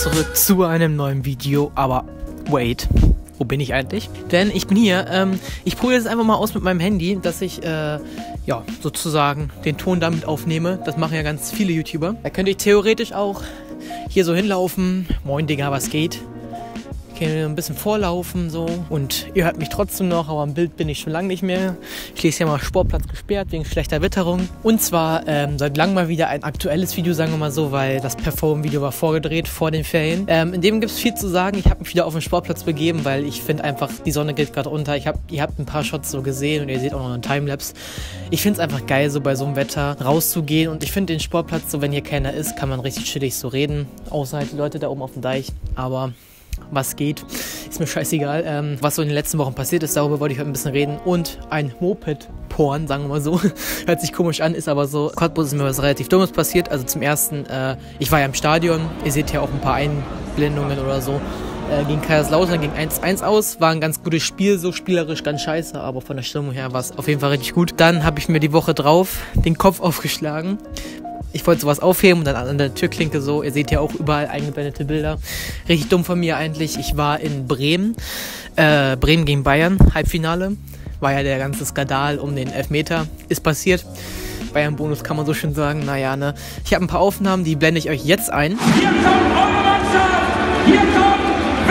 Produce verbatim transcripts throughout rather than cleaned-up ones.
zurück zu einem neuen Video, aber wait, wo bin ich eigentlich? Denn ich bin hier, ähm, ich probiere es einfach mal aus mit meinem Handy, dass ich, äh, ja, sozusagen den Ton damit aufnehme. Das machen ja ganz viele YouTuber. Da könnte ich theoretisch auch hier so hinlaufen. Moin Digga, was geht? Ein bisschen vorlaufen so und ihr hört mich trotzdem noch, aber am Bild bin ich schon lange nicht mehr. Ich lese ja mal Sportplatz gesperrt wegen schlechter Witterung. Und zwar ähm, seit langem mal wieder ein aktuelles Video, sagen wir mal so, weil das Perform-Video war vorgedreht vor den Ferien. Ähm, in dem gibt es viel zu sagen. Ich habe mich wieder auf den Sportplatz begeben, weil ich finde einfach, die Sonne geht gerade unter. Ich hab, ihr habt ein paar Shots so gesehen und ihr seht auch noch einen Timelapse. Ich finde es einfach geil, so bei so einem Wetter rauszugehen und ich finde den Sportplatz, so wenn hier keiner ist, kann man richtig chillig so reden. Außer halt die Leute da oben auf dem Deich, aber was geht, ist mir scheißegal. Ähm, was so in den letzten Wochen passiert ist, darüber wollte ich heute ein bisschen reden. Und ein Moped-Porn, sagen wir mal so. Hört sich komisch an, ist aber so. Cottbus ist mir was relativ Dummes passiert. Also zum ersten, äh, ich war ja im Stadion. Ihr seht ja auch ein paar Einblendungen oder so. Äh, gegen Kaiserslautern ging eins eins aus. War ein ganz gutes Spiel, so spielerisch ganz scheiße. Aber von der Stimmung her war es auf jeden Fall richtig gut. Dann habe ich mir die Woche drauf den Kopf aufgeschlagen. Ich wollte sowas aufheben und dann an der Türklinke so. Ihr seht ja auch überall eingeblendete Bilder. Richtig dumm von mir eigentlich. Ich war in Bremen. Äh, Bremen gegen Bayern, Halbfinale. War ja der ganze Skandal um den Elfmeter. Ist passiert. Bayern-Bonus kann man so schön sagen. Naja, ne. Ich habe ein paar Aufnahmen, die blende ich euch jetzt ein. Hier kommt eure Mannschaft! Hier kommt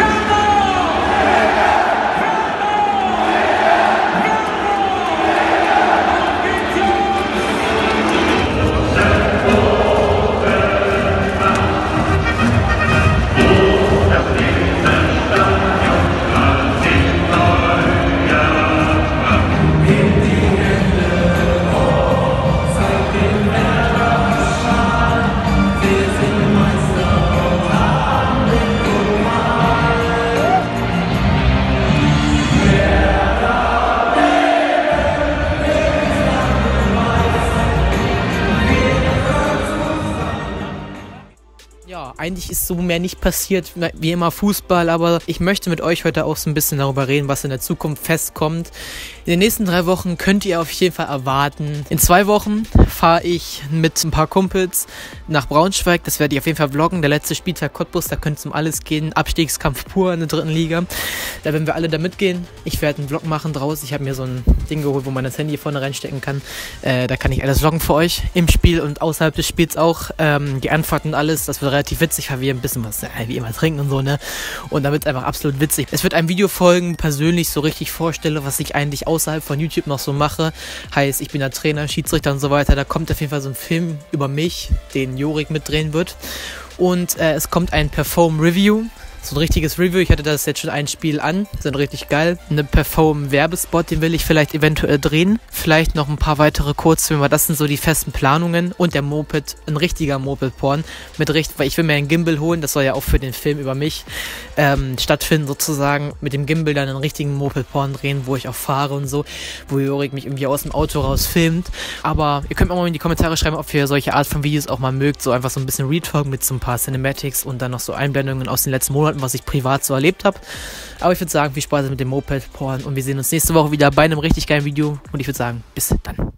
Ja, eigentlich ist so mehr nicht passiert, wie immer Fußball, aber ich möchte mit euch heute auch so ein bisschen darüber reden, was in der Zukunft festkommt. In den nächsten drei Wochen könnt ihr auf jeden Fall erwarten. In zwei Wochen fahre ich mit ein paar Kumpels nach Braunschweig, das werde ich auf jeden Fall vloggen. Der letzte Spieltag Cottbus, da könnte es um alles gehen. Abstiegskampf pur in der dritten Liga. Da werden wir alle da mitgehen. Ich werde einen Vlog machen draus. Ich habe mir so ein Ding geholt, wo man das Handy vorne reinstecken kann. Äh, da kann ich alles vloggen für euch im Spiel und außerhalb des Spiels auch. Ähm, die Anfahrten und alles, das wird relativ witzig, weil wir ein bisschen was, äh, wie immer, trinken und so, ne? Und da wird es einfach absolut witzig. Es wird ein Video folgen, persönlich so richtig vorstelle, was ich eigentlich außerhalb von YouTube noch so mache. Heißt, ich bin der Trainer, Schiedsrichter und so weiter. Da kommt auf jeden Fall so ein Film über mich, den Jorik mitdrehen wird. Und äh, es kommt ein Perform-Review. So ein richtiges Review, ich hatte das jetzt schon ein Spiel an, sind richtig geil. Eine Perform-Werbespot, den will ich vielleicht eventuell drehen. Vielleicht noch ein paar weitere Kurzfilme, das sind so die festen Planungen. Und der Moped, ein richtiger Moped-Porn. Mit richtig, weil ich will mir einen Gimbal holen, das soll ja auch für den Film über mich ähm, stattfinden sozusagen. Mit dem Gimbal dann einen richtigen Moped-Porn drehen, wo ich auch fahre und so. Wo Jorik mich irgendwie aus dem Auto raus filmt. Aber ihr könnt mir mal in die Kommentare schreiben, ob ihr solche Art von Videos auch mal mögt. So einfach so ein bisschen Retalk mit so ein paar Cinematics und dann noch so Einblendungen aus den letzten Monaten, was ich privat so erlebt habe. Aber ich würde sagen, viel Spaß mit dem Moped-Porn und wir sehen uns nächste Woche wieder bei einem richtig geilen Video und ich würde sagen, bis dann.